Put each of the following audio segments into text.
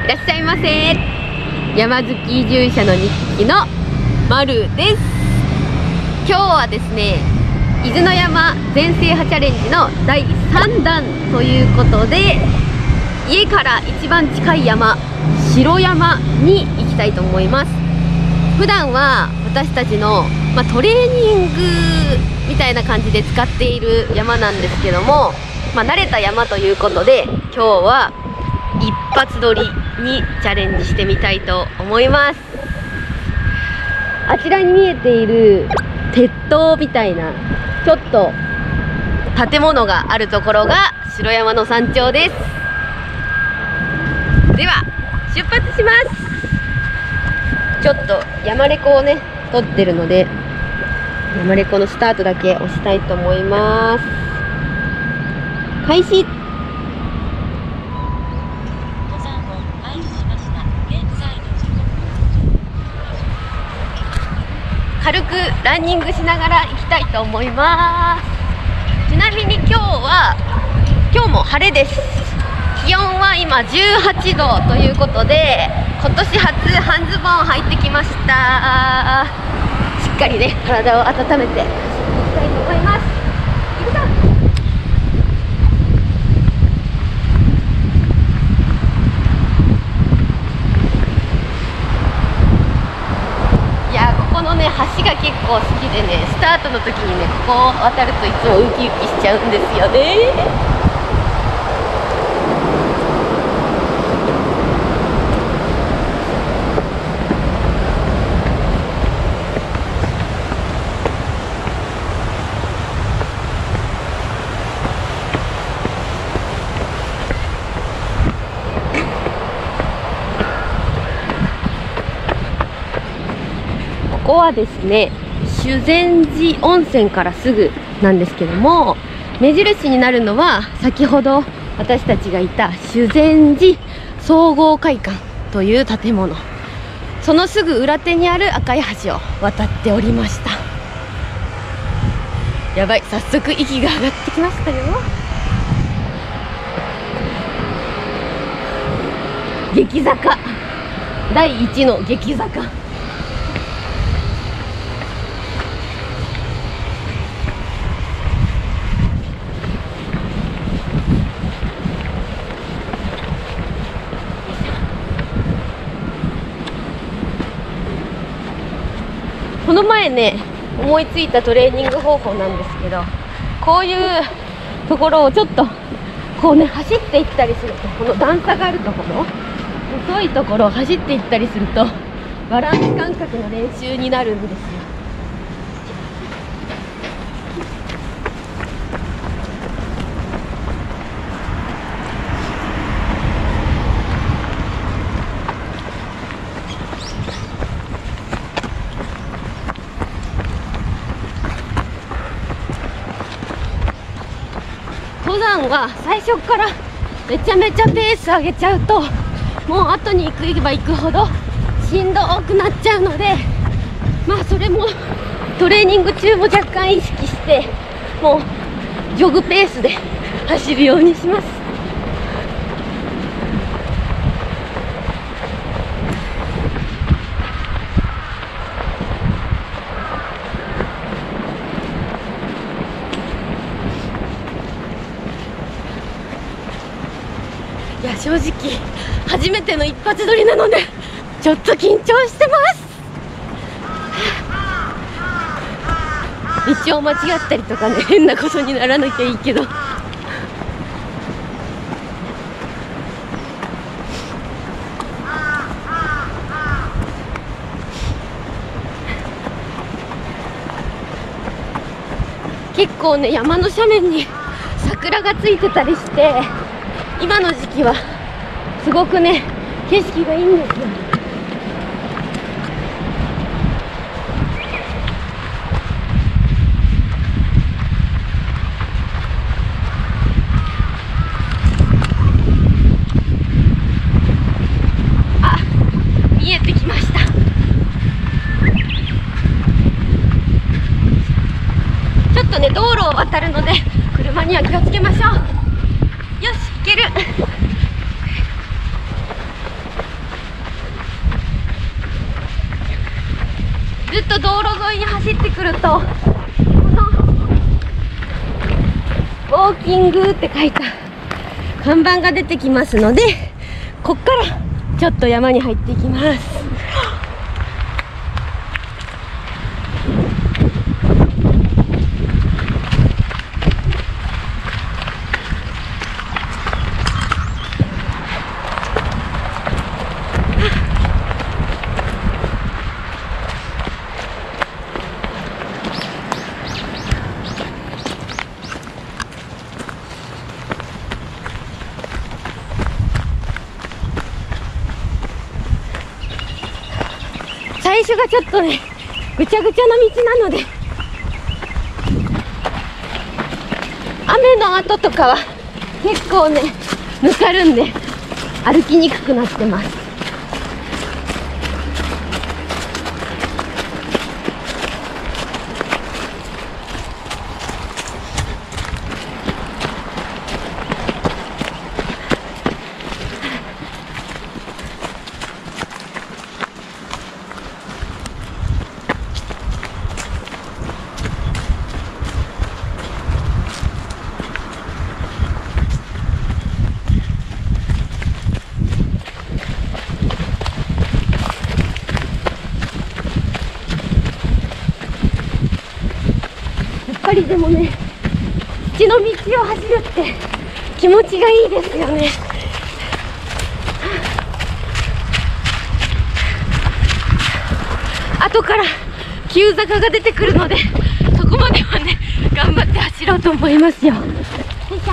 らっしゃいませ。山好き移住者の日記のまるです。今日はですね、伊豆の山全制覇チャレンジの第3弾ということで、家から一番近い山、白山に行きたいと思います。普段は私たちの、トレーニングみたいな感じで使っている山なんですけども、慣れた山ということで、今日は一発撮りにチャレンジしてみたいと思います。あちらに見えている鉄塔みたいなちょっと建物があるところが白山の山頂です。では出発します。ちょっと山レコをね撮ってるので、山レコのスタートだけ押したいと思います。開始。軽くランニングしながら行きたいと思います。ちなみに今日も晴れです。気温は今18度ということで、今年初半ズボン履いてきました。しっかりね体を温めて走っていきたいと思います。行くぞ。このね橋が結構好きでね、スタートの時にねここを渡るといつもウキウキしちゃうんですよね。ここはですね、修善寺温泉からすぐなんですけども、目印になるのは先ほど私たちがいた修善寺総合会館という建物、そのすぐ裏手にある赤い橋を渡っておりました。やばい、早速息が上がってきましたよ。激坂、第1の激坂。この前ね思いついたトレーニング方法なんですけど、こういうところをちょっとこうね走っていったりすると、この段差があるところ、細いところを走っていったりするとバランス感覚の練習になるんですよ。登山は最初からめちゃめちゃペース上げちゃうと、もう後に行けば行くほどしんどくなっちゃうので、それもトレーニング中も若干意識して、もうジョグペースで走るようにします。いや、正直初めての一発撮りなのでちょっと緊張してます。道を間違ったりとかね、変なことにならなきゃいいけど、結構ね山の斜面に桜がついてたりして、今の時期はすごくね景色がいいんですよ。あ、見えてきました。ちょっとね道路を渡るので車には気をつけましょう。よし、行ける。 沿いに走ってくると、このウォーキングって書いた看板が出てきますので、こっからちょっと山に入っていきます。最初がちょっとね、ぐちゃぐちゃな道なので、雨の後とかは結構ね、ぬかるんで歩きにくくなってます。やっぱりでもね、土の道を走るって気持ちがいいですよね。後から急坂が出てくるので、そこまではね、頑張って走ろうと思いますよ。よいしょ。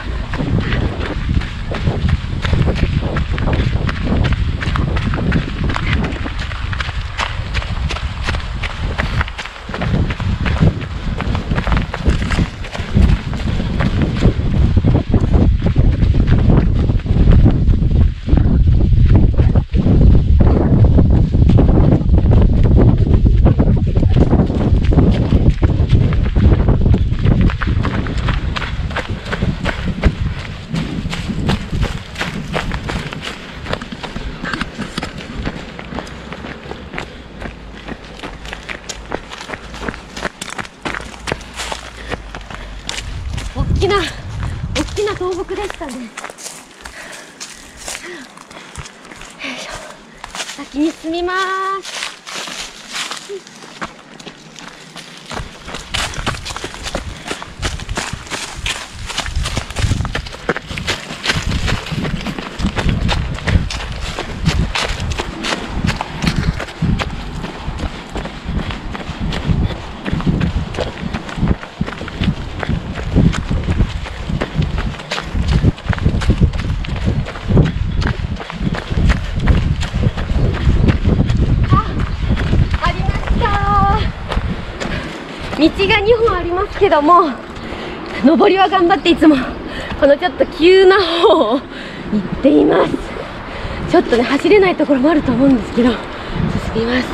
大きな倒木でしたね。よいしょ。先に進みます。道が2本ありますけども、上りは頑張っていつもこのちょっと急な方を行っています。ちょっとね、走れないところもあると思うんですけど、進みます。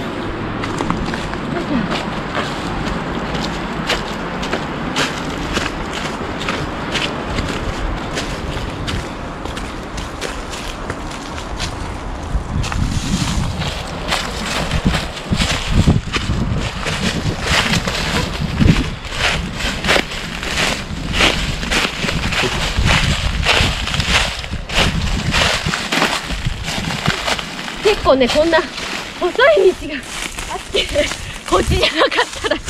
結構ね、こんな細い道があって、こっちじゃなかったら間違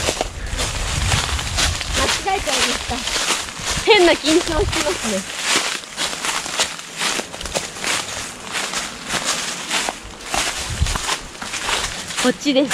えちゃいました。変な緊張してますね。こっちです。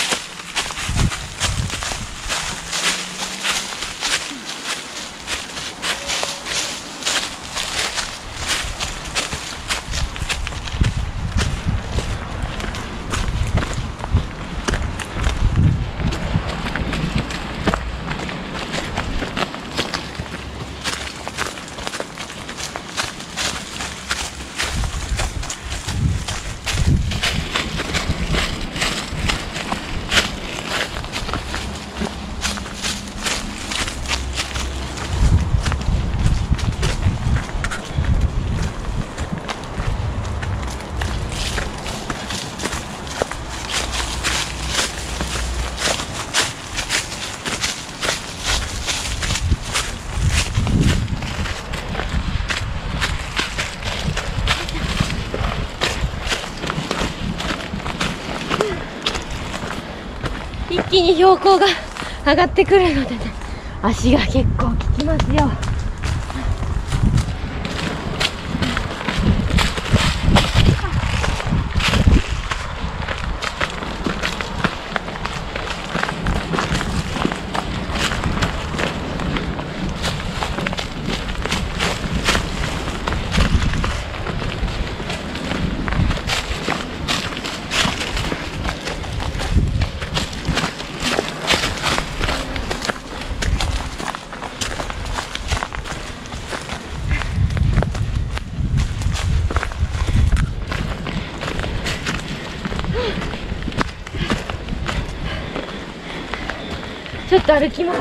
一気に標高が上がってくるのでね、足が結構効きますよ。ちょっと歩きます。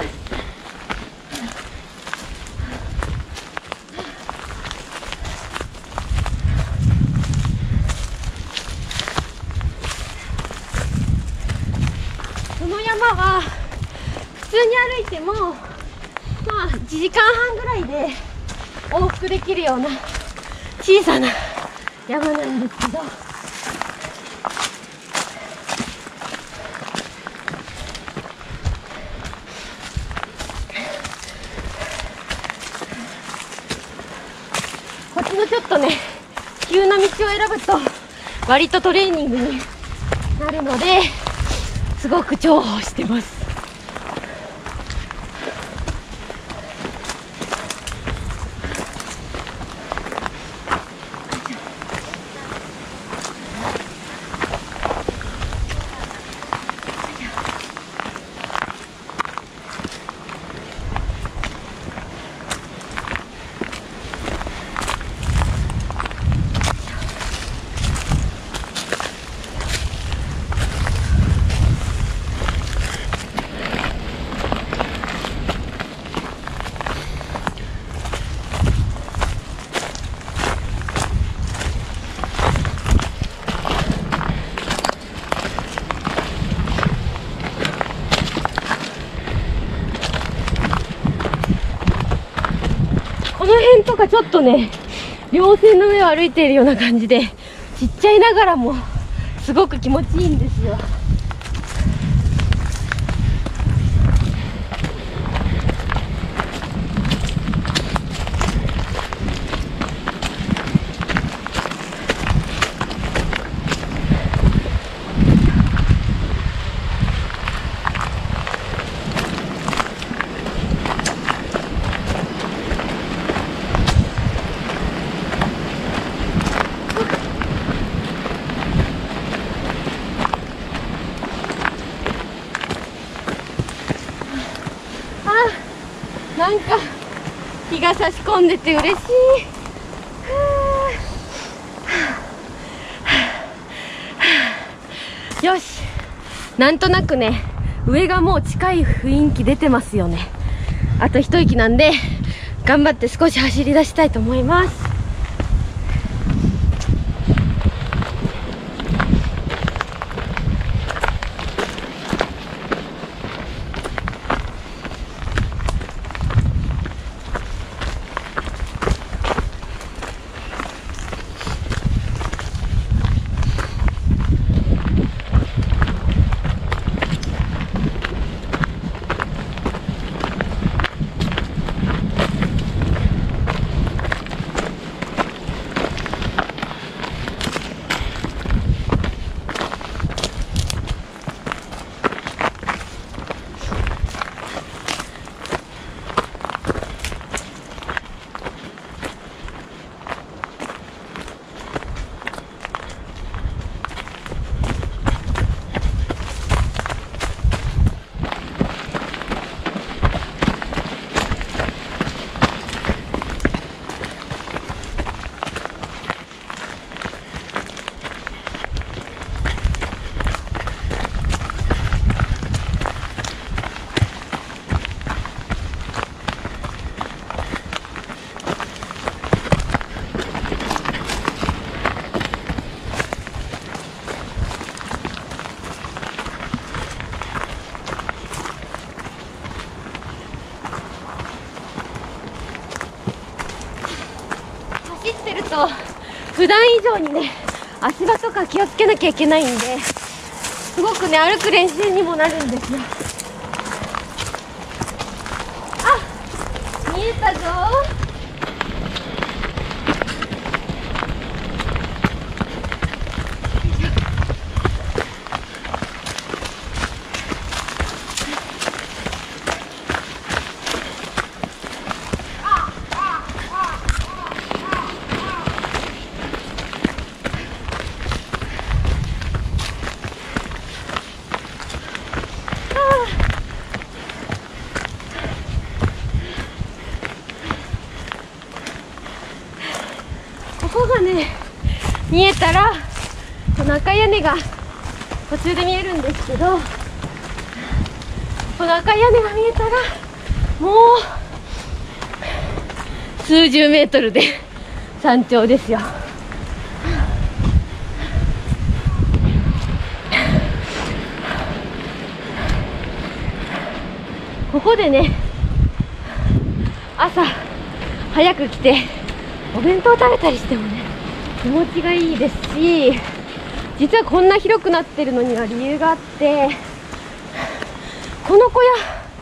この山は普通に歩いてもまあ1時間半ぐらいで往復できるような小さな山なんですけど、こっちのちょっとね急な道を選ぶと割とトレーニングになるのですごく重宝してます。この辺とかちょっとね、稜線の上を歩いているような感じで、ちっちゃいながらもすごく気持ちいいんですよ。なんか日が差し込んでて嬉しい。よし、なんとなくね上がもう近い雰囲気出てますよね。あと一息なんで頑張って少し走り出したいと思います。走ってると普段以上にね足場とか気をつけなきゃいけないんで、 すごくね、歩く練習にもなるんですよ。あ、見えたぞ。ここがね、見えたらこの赤い屋根が途中で見えるんですけど、この赤い屋根が見えたらもう数十メートルで山頂ですよ。ここでね、朝早く来てお弁当食べたりしてもね、気持ちがいいですし、実はこんな広くなってるのには理由があって、この小屋、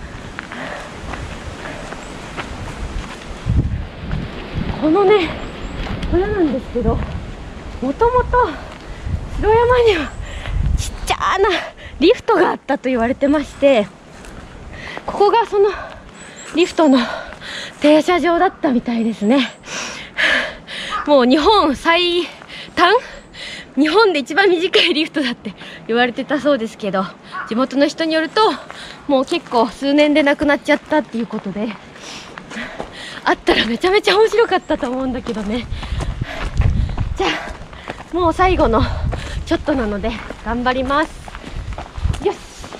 このね小屋なんですけど、もともと城山にはちっちゃなリフトがあったと言われてまして、ここがそのリフトの停車場だったみたいですね。もう日本最短、日本で一番短いリフトだって言われてたそうですけど、地元の人によるともう結構数年でなくなっちゃったっていうことで、あったらめちゃめちゃ面白かったと思うんだけどね。じゃあもう最後のちょっとなので頑張ります。よし。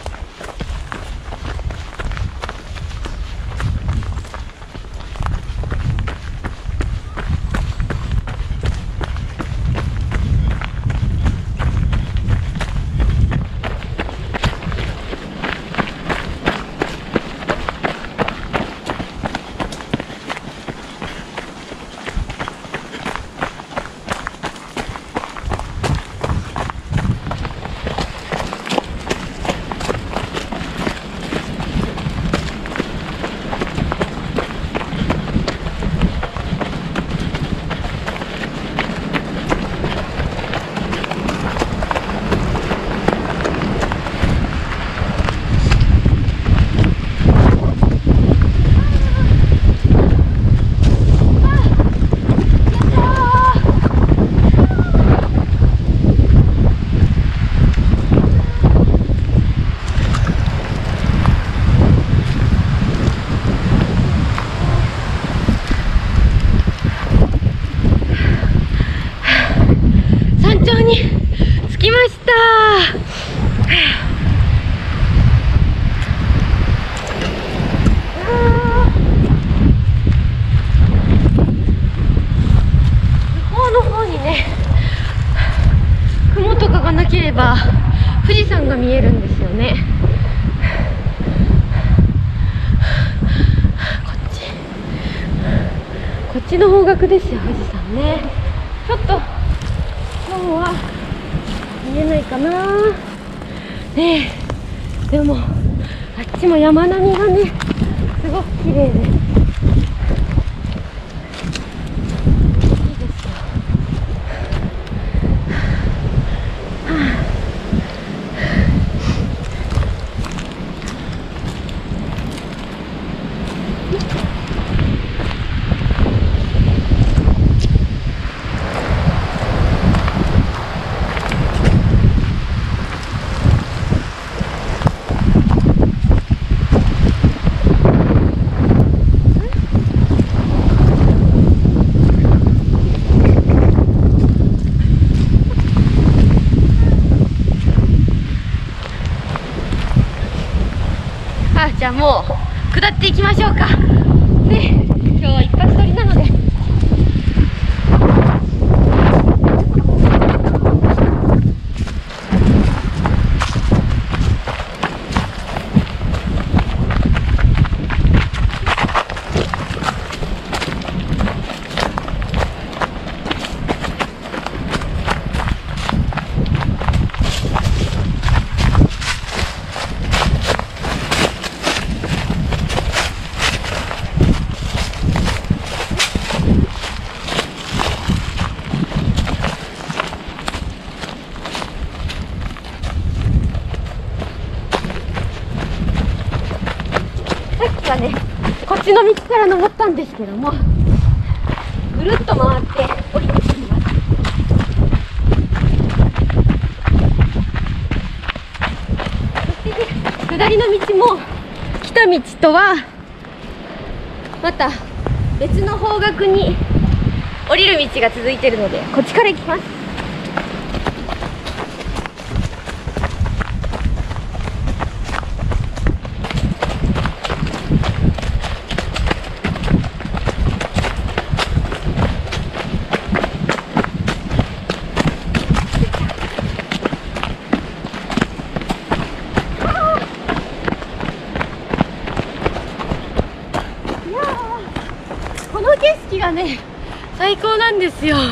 富士山が見えるんですよね。こっちの方角ですよ、富士山ね。ちょっと今日は見えないかなね。でもあっちも山並みがねすごく綺麗でじゃあもう下っていきましょうか。ね、今日は一発撮りなので。 かね、こっちの道から登ったんですけども、ぐるっと回って降りてきます。そしてね、下りの道も来た道とはまた別の方角に降りる道が続いているので、こっちから行きます。この景色がね、最高なんですよ。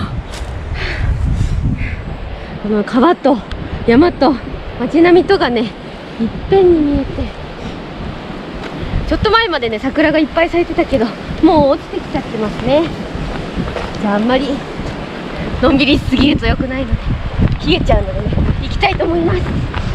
この川と山と街並みとがね、いっぺんに見えて、ちょっと前までね、桜がいっぱい咲いてたけど、もう落ちてきちゃってますね。じゃあ、あんまりのんびりしすぎると良くないので、冷えちゃうのでね、行きたいと思います。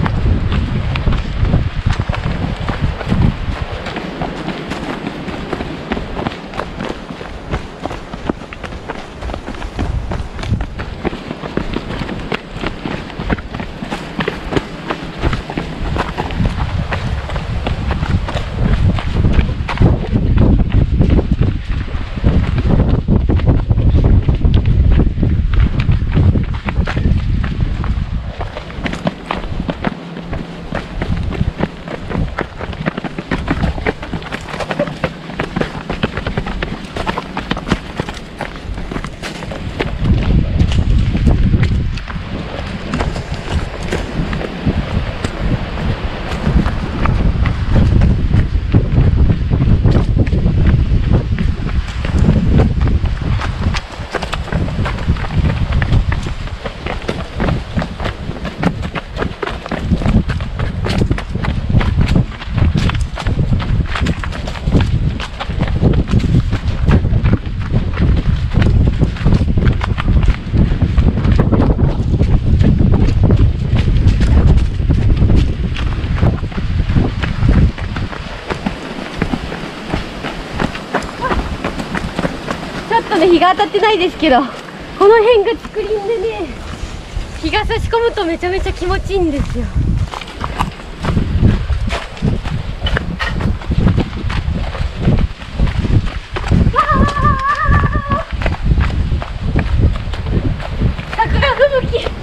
日が当たってないですけど、この辺が竹林でね、日が差し込むとめちゃめちゃ気持ちいいんですよ。桜吹雪。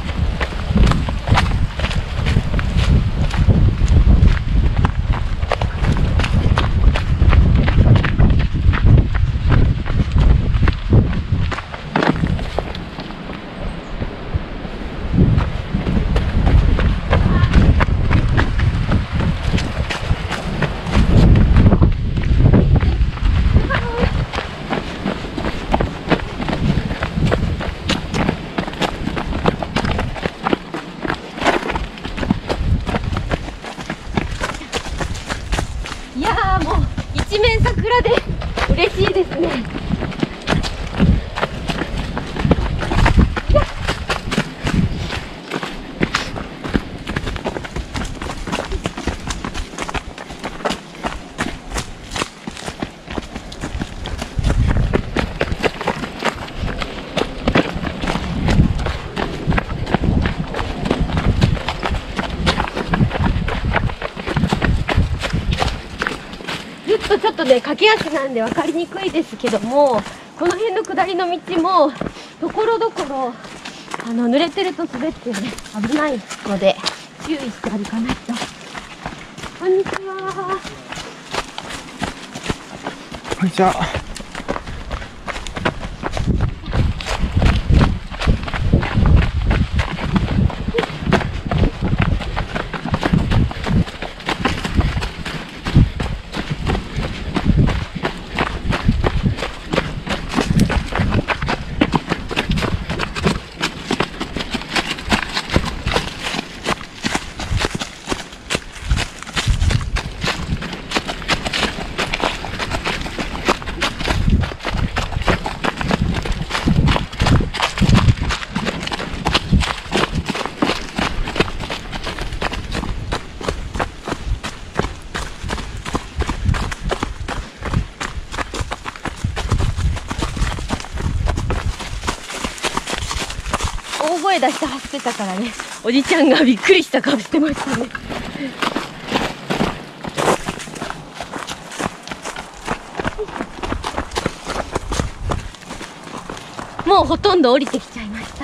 いやー、もう一面桜で嬉しいですね。ちょっとね、駆け足なんで分かりにくいですけども、この辺の下りの道もところどころ濡れてると滑ってね、危ないので注意して歩かないと。こんにちは。 こんにちは。 大声出して走ってたからね、おじちゃんがびっくりした顔してましたね。もうほとんど降りてきちゃいました。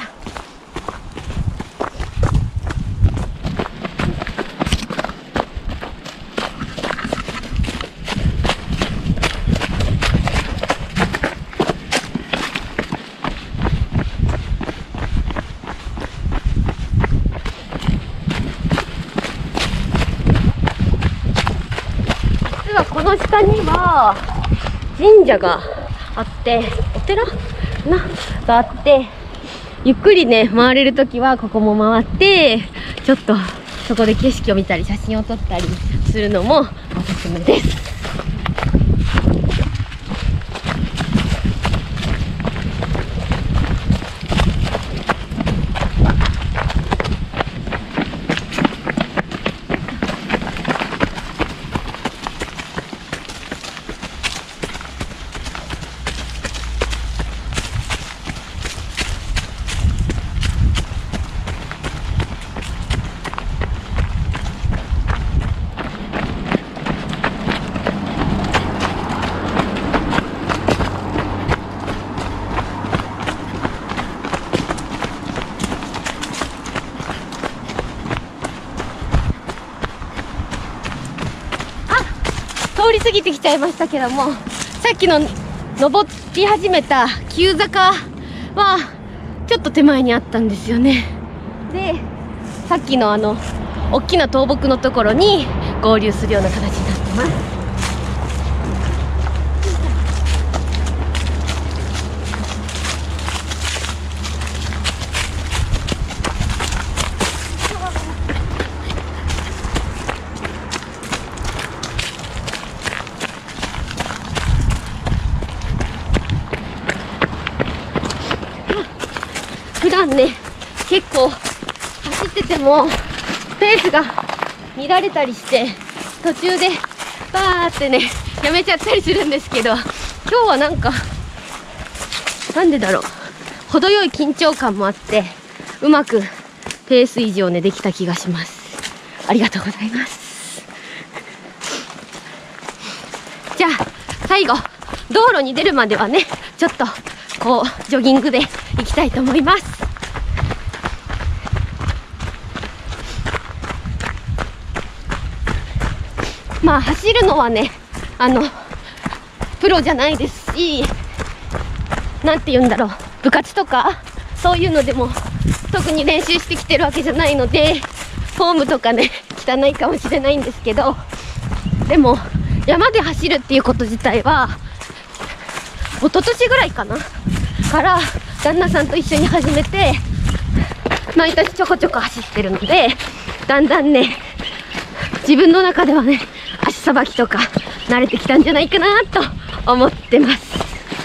実はこの下には神社があって、お寺があって、ゆっくりね回れるときはここも回って、ちょっとそこで景色を見たり写真を撮ったりするのもおすすめです。通り過ぎてきちゃいましたけども、さっきの登り始めた急坂はちょっと手前にあったんですよね。で、さっきの大きな倒木のところに合流するような形になってます。普段ね、結構走っててもペースが乱れたりして、途中でバーってねやめちゃったりするんですけど、今日はなんでだろう、程よい緊張感もあって、うまくペース維持をねできた気がします。ありがとうございます。じゃあ最後、道路に出るまではね、ちょっとこうジョギングで行きたいと思います。まあ走るのはね、プロじゃないですし、なんて言うんだろう、部活とかそういうのでも特に練習してきてるわけじゃないので、フォームとかね汚いかもしれないんですけど、でも山で走るっていうこと自体は一昨年ぐらいかなから旦那さんと一緒に始めて、毎年ちょこちょこ走ってるので、だんだんね自分の中ではね足さばきとか慣れてきたんじゃないかなと思ってます。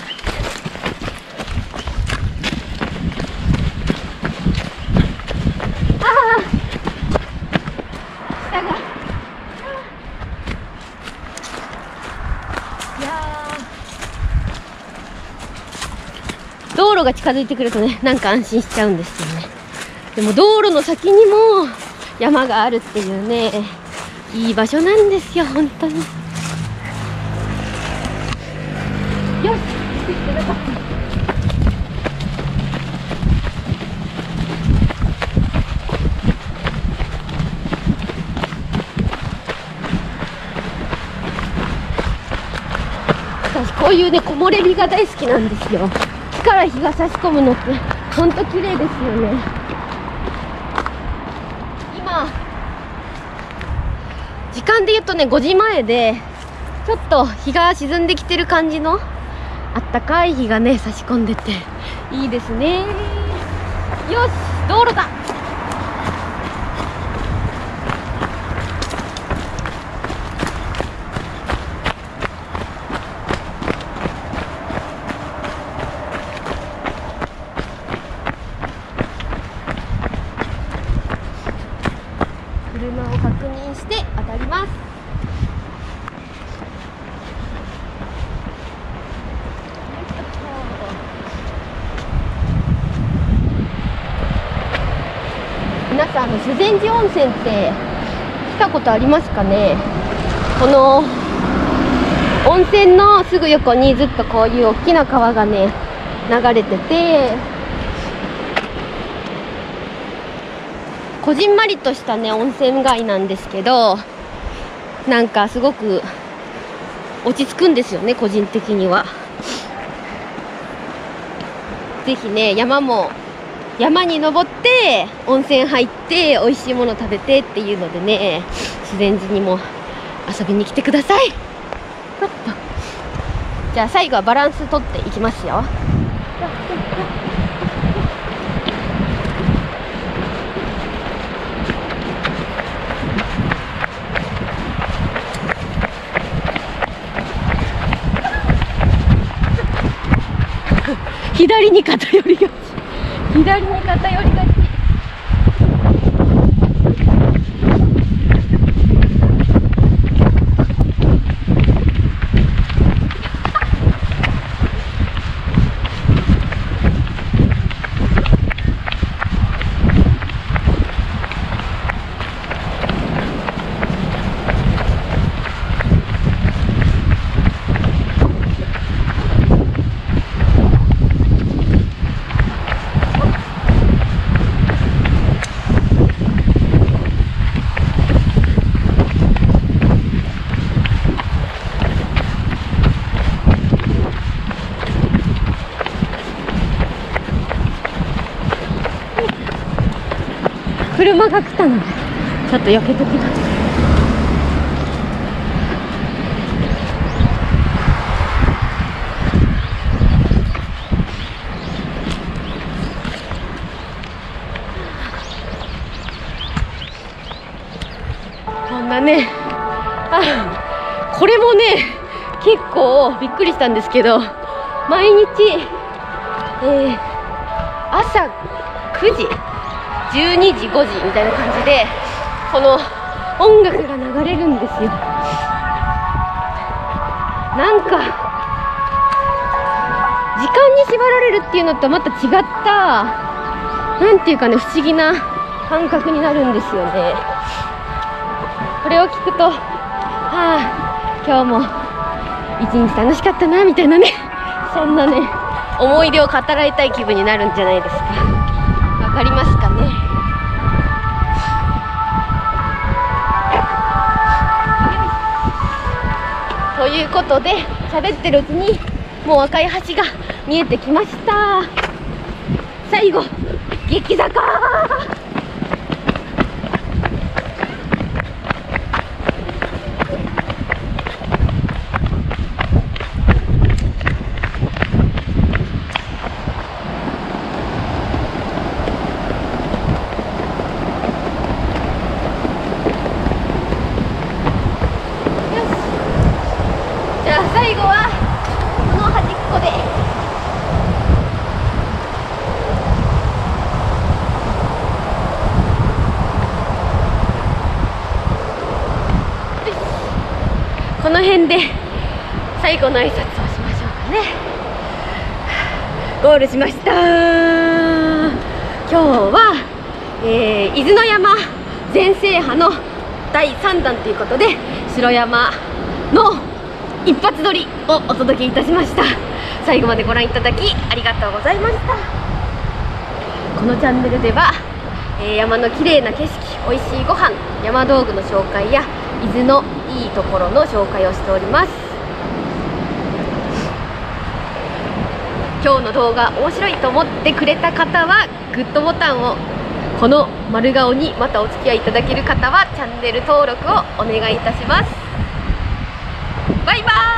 下が道路が近づいてくるとね、なんか安心しちゃうんですよね。でも道路の先にも山があるっていうね、いい場所なんですよ、本当に。よし、私こういうね木漏れ日が大好きなんですよ。木から日が差し込むのって本当綺麗ですよね。今時間で言うとね5時前で、ちょっと日が沈んできてる感じのあったかい日がね差し込んでていいですね。よし、道路だ。車を確認して当たります。 さん、修善寺温泉って来たことありますかね。この温泉のすぐ横にずっとこういう大きな川がね流れてて、こじんまりとしたね温泉街なんですけど、なんかすごく落ち着くんですよね、個人的には。ぜひね、山に登って温泉入って美味しいもの食べてっていうのでね、修善寺にも遊びに来てください。じゃあ最後はバランス取っていきますよ。左に偏りがち。左に偏りがち。車が来たのでちょっと避けときます。こんなね、これもね結構びっくりしたんですけど、毎日、朝9時12時5時みたいな感じでこの音楽が流れるんですよ。なんか時間に縛られるっていうのとまた違った、なんていうかね、不思議な感覚になるんですよね。これを聞くと、今日も一日楽しかったなみたいなね、そんなね思い出を語らいたい気分になるんじゃないですか。わかりますかね。ということで喋ってるうちにもう赤い橋が見えてきました。最後激坂。最後はこの端っこでこの辺で最後の挨拶をしましょうかね。ゴールしました。今日は、伊豆の山全制覇の第3弾ということで、城山の一発撮りをお届けいたしました。最後までご覧いただきありがとうございました。このチャンネルでは、山の綺麗な景色、美味しいご飯、山道具の紹介や伊豆のいいところの紹介をしております。今日の動画面白いと思ってくれた方はグッドボタンを、この丸顔にまたお付き合いいただける方はチャンネル登録をお願いいたします。バイバーイ。